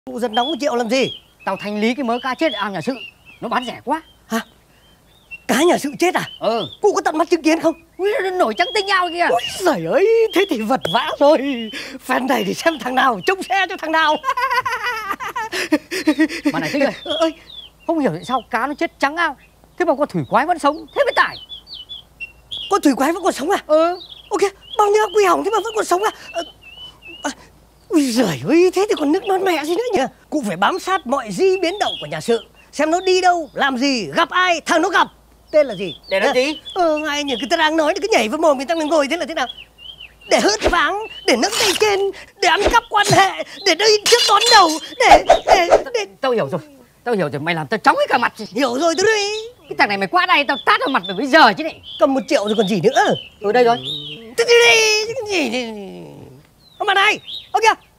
Cụ giật nóng 1 triệu làm gì? Tao thanh lý cái mớ cá chết ao nhà sự. Nó bán rẻ quá. Hả? Cá nhà sự chết à? Cụ có tận mắt chứng kiến không? Ui, nó nổi trắng tinh nhau kìa. Ôi giời ơi, thế thì vật vã rồi. Phen này thì xem thằng nào trông xe cho thằng nào. Mà này Tích ơi, không hiểu tại sao cá nó chết trắng ao, thế mà con thủy quái vẫn sống, thế mới tải. Con thủy quái vẫn còn sống à? Ok, bao nhiêu quy hỏng thế mà vẫn còn sống à? Ui giời ơi, thế thì còn nước non mẹ gì nữa nhỉ? Cụ phải bám sát mọi di biến động của nhà sự, xem nó đi đâu, làm gì, gặp ai, thằng nó gặp. Tên là gì? Để làm gì? Ngay nhỉ, người ta đang nói, cứ nhảy vào mồm người ta ngồi thế là thế nào? Để hớt váng, để nâng tay trên, để ăn cắp quan hệ, để đi trước đón đầu, để... Tao hiểu rồi, mày làm tao chóng hết cả mặt. Hiểu rồi, tôi đi. Cái thằng này mày qua đây tao tát vào mặt mày bây giờ chứ này. Cầm 1 triệu rồi còn gì nữa. Ở đây rồi. Thế đi, cái gì? Ông bà này, ok.